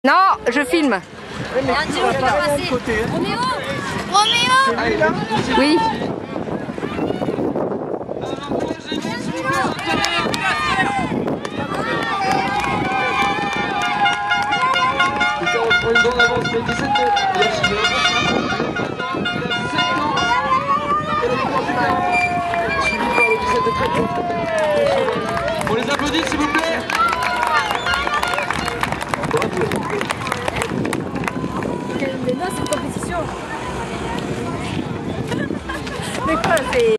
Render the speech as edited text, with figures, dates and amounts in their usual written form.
Non, je filme. Roméo Roméo Oui. Pour une grande avance, mais 17 On les applaudit s'il vous plaît.